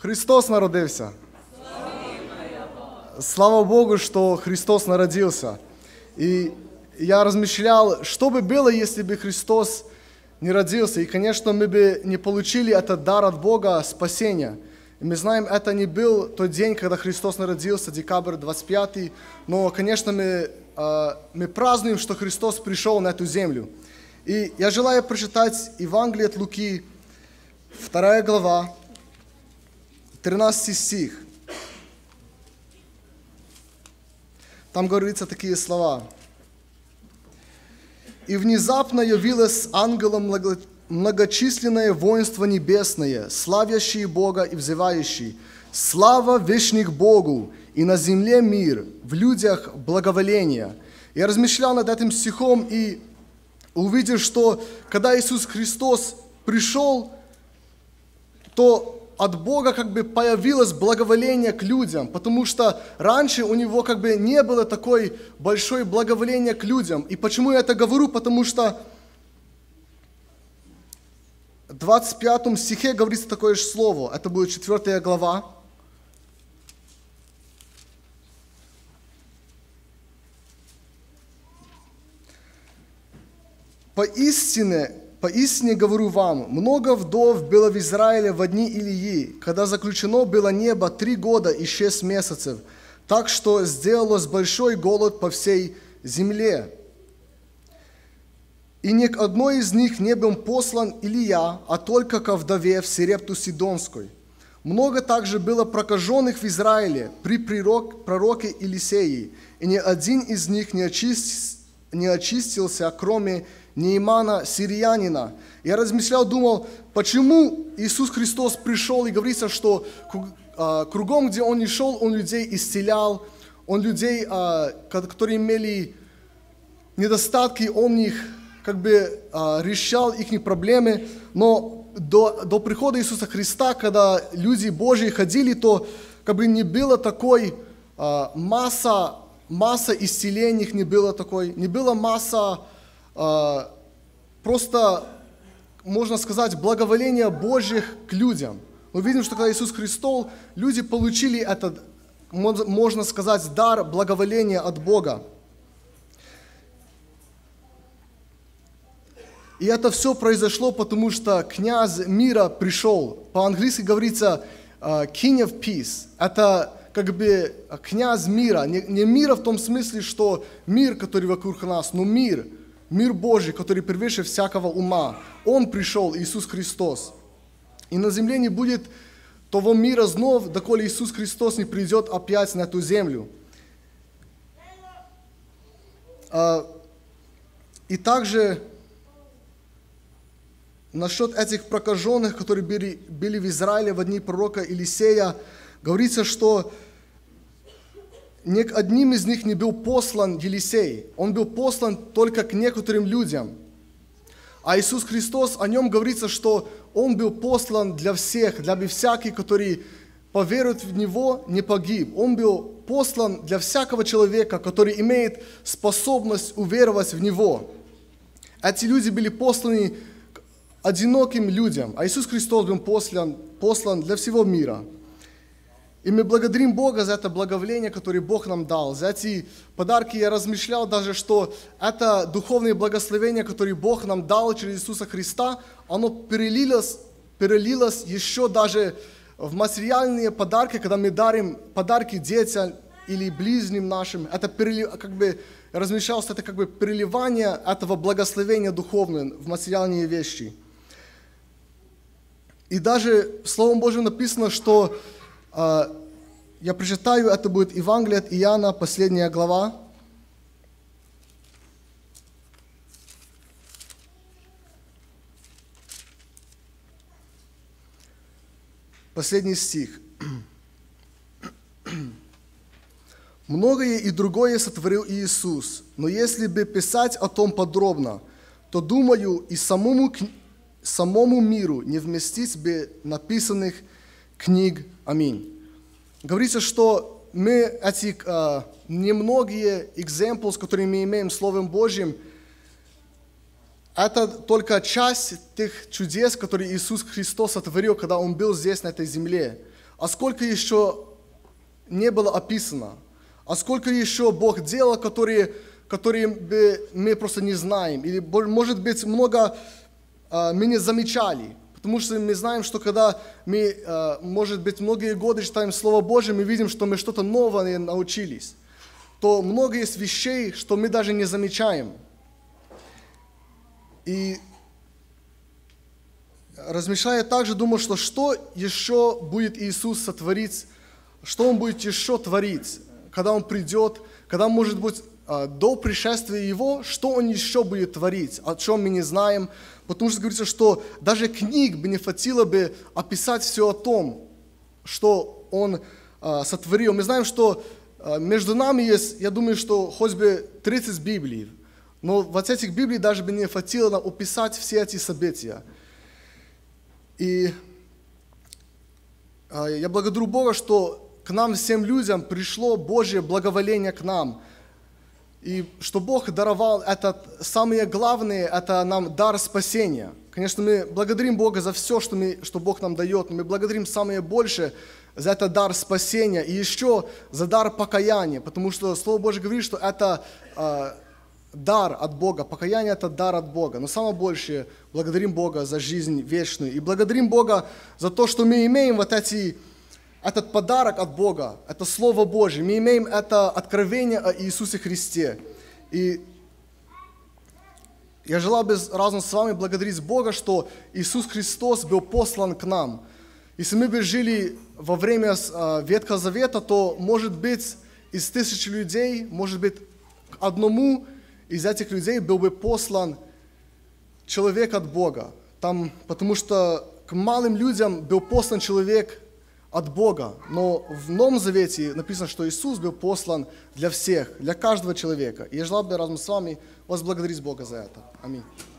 Христос народился. Слава Богу, что Христос народился. И я размышлял, что бы было, если бы Христос не родился. И, конечно, мы бы не получили этот дар от Бога спасения. И мы знаем, это не был тот день, когда Христос народился, декабрь 25, но, конечно, мы празднуем, что Христос пришел на эту землю. И я желаю прочитать Евангелие от Луки, 2 глава, 13 стих. Там говорится такие слова. «И внезапно явилось с ангелом многочисленное воинство небесное, славящие Бога и взывающие: слава вечных Богу, и на земле мир, в людях благоволение». Я размышлял над этим стихом и увидел, что когда Иисус Христос пришел, то от Бога как бы появилось благоволение к людям, потому что раньше у Него как бы не было такой большой благоволения к людям. И почему я это говорю? Потому что в 25 стихе говорится такое же слово. Это будет 4 глава. Поистине говорю вам, много вдов было в Израиле в дни Илии, когда заключено было небо 3 года и 6 месяцев, так что сделалось большой голод по всей земле. И ни к одной из них не был послан Илия, а только ко вдове в Сарепту Сидонской. Много также было прокаженных в Израиле при пророке Елисеи, и ни один из них не очистился, кроме Неимана сириянина. Я размышлял, думал, почему Иисус Христос пришел и говорится, что кругом, где Он не шел, Он людей исцелял, Он людей, которые имели недостатки, Он их как бы решал их проблемы. Но до прихода Иисуса Христа, когда люди Божьи ходили, то как бы не было такой масса исцелений, не было такой, не было масса просто, можно сказать, благоволения Божьих к людям. Мы видим, что когда Иисус Христос, люди получили этот, можно сказать, дар благоволения от Бога. И это все произошло, потому что князь мира пришел. По-английски говорится King of Peace. Это как бы князь мира. Не мира в том смысле, что мир, который вокруг нас, но мир Божий, который превыше всякого ума. Он пришел, Иисус Христос. И на земле не будет того мира знов, доколе Иисус Христос не придет опять на эту землю. И также насчет этих прокаженных, которые были в Израиле в дни пророка Елисея, говорится, что ни к одним из них не был послан Елисей. Он был послан только к некоторым людям. А Иисус Христос, о нем говорится, что Он был послан для всех, для всяких, которые поверуют в Него, не погиб. Он был послан для всякого человека, который имеет способность уверовать в Него. Эти люди были посланы к одиноким людям, а Иисус Христос был послан для всего мира. И мы благодарим Бога за это благоволение, которое Бог нам дал. За эти подарки я размышлял даже, что это духовное благословение, которое Бог нам дал через Иисуса Христа, оно перелилось еще даже в материальные подарки, когда мы дарим подарки детям или ближним нашим. Это как бы, я размышлял, что это как бы переливание этого благословения духовного в материальные вещи. И даже Словом Божьим написано, что я прочитаю, это будет Евангелие от Иоанна, последняя глава. Последний стих. «Многое и другое сотворил Иисус, но если бы писать о том подробно, то, думаю, и самому миру не вместить бы написанных книг. Аминь». Говорится, что мы эти немногие examples, которые мы имеем Словом Божьим, это только часть тех чудес, которые Иисус Христос сотворил, когда Он был здесь, на этой земле. а сколько еще не было описано, а сколько еще Бог делал, которые мы просто не знаем, или, может быть, много мы не замечали. Потому что мы знаем, что когда мы, может быть, многие годы читаем Слово Божие, мы видим, что мы что-то новое научились. То много есть вещей, что мы даже не замечаем. И размышляя также, думаю, что еще будет Иисус сотворить, что Он будет еще творить, когда Он придет, когда, может быть, до пришествия Его, что Он еще будет творить, о чем мы не знаем. Потому что говорится, что даже книг бы не хватило бы описать все о том, что Он сотворил. Мы знаем, что между нами есть, я думаю, что хоть бы 30 Библий, но вот этих Библий даже бы не хватило нам описать все эти события. И я благодарю Бога, что к нам, всем людям, пришло Божье благоволение к нам. И что Бог даровал это самое главное, это нам дар спасения. Конечно, мы благодарим Бога за все, что Бог нам дает, но мы благодарим самое большее за этот дар спасения и еще за дар покаяния, потому что Слово Божье говорит, что это дар от Бога, покаяние – это дар от Бога. Но самое большее благодарим Бога за жизнь вечную и благодарим Бога за то, что мы имеем этот подарок от Бога, это Слово Божье, мы имеем это откровение о Иисусе Христе. И я желал бы разом с вами благодарить Бога, что Иисус Христос был послан к нам. Если мы бы жили во время Ветхого Завета, то, может быть, из 1000 людей, может быть, к одному из этих людей был бы послан человек от Бога. Потому что к малым людям был послан человек от Бога. Но в Новом Завете написано, что Иисус был послан для всех, для каждого человека. И я желал бы разом с вами возблагодарить Бога за это. Аминь.